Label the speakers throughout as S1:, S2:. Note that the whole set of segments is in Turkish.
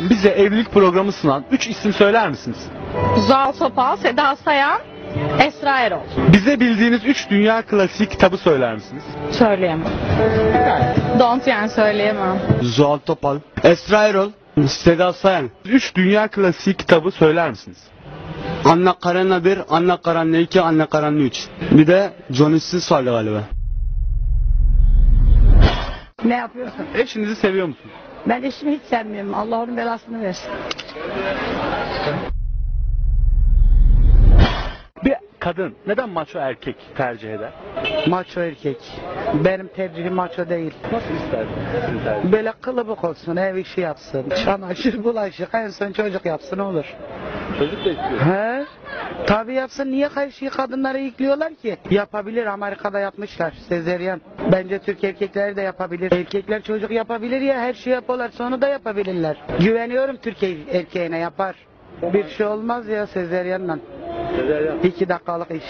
S1: Bize evlilik programı sunan 3 isim söyler misiniz?
S2: Zuhal Topal, Seda Sayan, Esra Erol.
S1: Bize bildiğiniz 3 dünya klasiği kitabı söyler misiniz?
S2: Söyleyemem. Don't yani söyleyemem.
S3: Zuhal Topal, Esra Erol, Seda Sayan.
S1: 3 dünya klasiği kitabı söyler misiniz?
S3: Anne Karenina 1, Anne Karenina 2, Anne Karenina 3. Bir de Johnny Sins vardı galiba.
S4: Ne yapıyorsun?
S1: Eşinizi seviyor musunuz?
S4: Ben eşimi hiç sevmiyorum. Allah onun belasını versin.
S1: Bir kadın neden maço erkek tercih eder?
S5: Maço erkek. Benim tercihim maço değil.
S1: Nasıl ister?
S5: Böyle kılıbık olsun, ev işi yapsın, çamaşır, bulaşık, en son çocuk yapsın olur.
S1: Çocuk da istiyor.
S5: He? Tabii yapsın. Niye her şeyi kadınlara yüklüyorlar ki? Yapabilir. Amerika'da yapmışlar. Sezeryan. Bence Türk erkekleri de yapabilir. Erkekler çocuk yapabilir ya, her şeyi yapıyorlar. Sonra da yapabilirler. Güveniyorum Türk erkeğine, yapar. Bir şey olmaz ya sezeryanla. 2 dakikalık iş.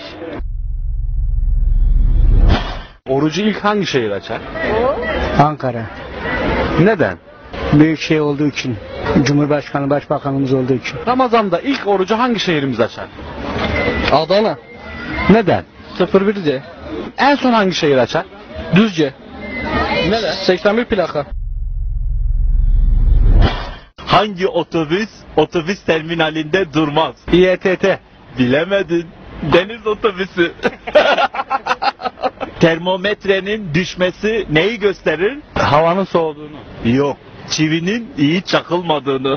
S1: Orucu ilk hangi şehir açar?
S6: Ankara.
S1: Neden?
S6: Büyük şey olduğu için. Cumhurbaşkanı, başbakanımız olduğu için.
S1: Ramazan'da ilk orucu hangi şehrimiz açar?
S6: Adana.
S1: Neden?
S6: 01C.
S1: En son hangi şehir açar?
S6: Düzce. Neden? 81 plaka.
S7: Hangi otobüs terminalinde durmaz?
S1: İETT.
S7: Bilemedin. Deniz otobüsü. Termometrenin düşmesi neyi gösterir?
S1: Havanın soğuduğunu.
S7: Yok. Çivinin iyi çakılmadığını.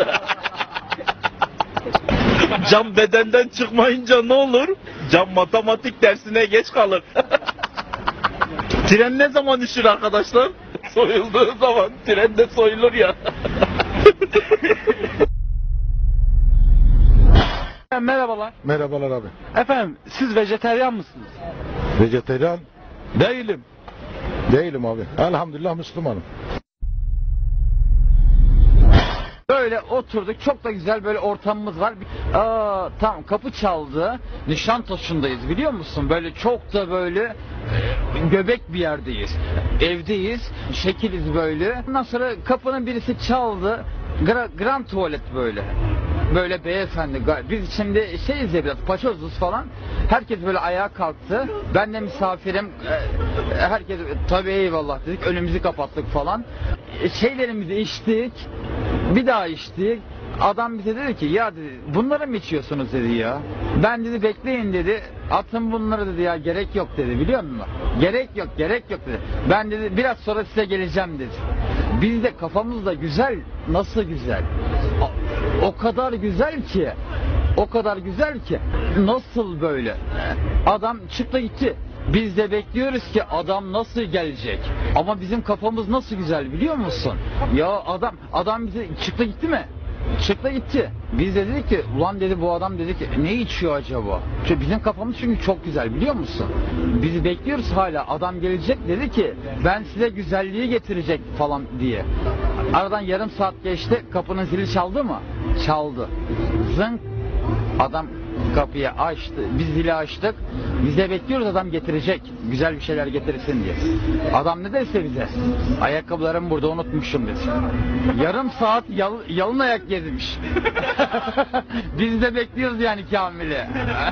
S7: Cam bedenden çıkmayınca ne olur? Cam matematik dersine geç kalır. Tren ne zaman üşür arkadaşlar? Soyulduğu zaman. Tren de soyulur ya.
S1: Merhabalar.
S8: Merhabalar abi.
S1: Efendim siz vejeteryan mısınız?
S8: Vejeteryan değilim abi. Elhamdülillah Müslümanım.
S9: Böyle oturduk, çok da güzel böyle ortamımız var. Tamam, kapı çaldı. Nişantaşı'ndayız, biliyor musun? Böyle çok da böyle göbek bir yerdeyiz. Evdeyiz, şekiliz böyle. Ondan sonra kapının birisi çaldı. Grand tuvalet böyle. Böyle beyefendi. Biz şimdi şeyiz ya, biraz paçozuz falan. Herkes böyle ayağa kalktı. Ben de misafirim. Herkes tabii eyvallah dedik. Önümüzü kapattık falan. Şeylerimizi içtik. Bir daha içtik. Adam bize dedi ki ya dedi, bunları mı içiyorsunuz dedi ya. Ben dedi bekleyin dedi. Atın bunları dedi ya, gerek yok dedi, biliyor musun? Gerek yok dedi. Ben dedi biraz sonra size geleceğim dedi. Biz de kafamızda güzel, nasıl güzel? O kadar güzel ki nasıl böyle? Adam çıktı gitti. Biz de bekliyoruz ki adam nasıl gelecek? Ama bizim kafamız nasıl güzel, biliyor musun? Ya adam bize çıktı gitti mi? Çıktı gitti. Biz de dedik ki ulan dedi, bu adam dedi ki ne içiyor acaba? Çünkü bizim kafamız çünkü çok güzel, biliyor musun? Bizi bekliyoruz hala, adam gelecek dedi ki ben size güzelliği getirecek falan diye. Aradan yarım saat geçti, kapının zili çaldı mı? Çaldı. Zınk. Adam kapıyı açtı, biz zili açtık. Biz de bekliyoruz adam getirecek, güzel bir şeyler getirsin diye. Adam ne derse bize, ayakkabılarımı burada unutmuşum dedi. Yarım saat yalın ayak gezmiş. Biz de bekliyoruz yani Kamil'i.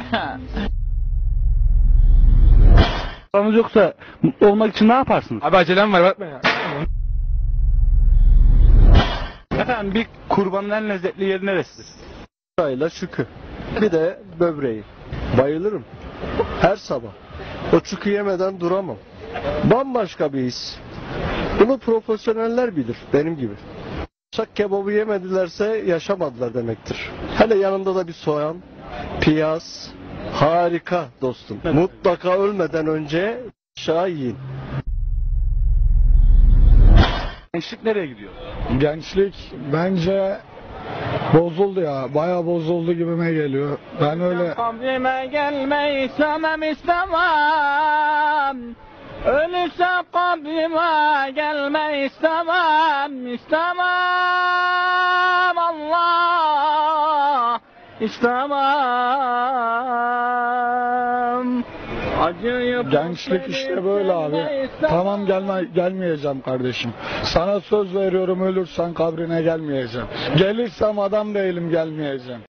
S1: Paranız yoksa mutlu olmak için ne yaparsınız?
S6: Abi acelem var, bakma ya.
S1: Efendim bir kurbanın en lezzetli yeri neresidir?
S8: Çayla şükür. Bir de böbreği. Bayılırım. Her sabah. O çükü yemeden duramam. Bambaşka bir his. Bunu profesyoneller bilir. Benim gibi. Şak kebabı yemedilerse yaşamadılar demektir. Hele yanında da bir soğan, piyaz. Harika dostum. Mutlaka ölmeden önce aşağı yiyin.
S1: Gençlik nereye gidiyor?
S10: Gençlik bence bozuldu ya. Bayağı bozuldu gibime geliyor. Ben öyle...
S9: Kabrime gelmeyi istemem. Ölürse kabrime gelmeyi istemem. Allah istemem. Acıyı
S10: Gençlik işte böyle abi. Tamam gelmeyeceğim kardeşim. Sana söz veriyorum ölürsen kabrine gelmeyeceğim. Gelirsem adam değilim gelmeyeceğim.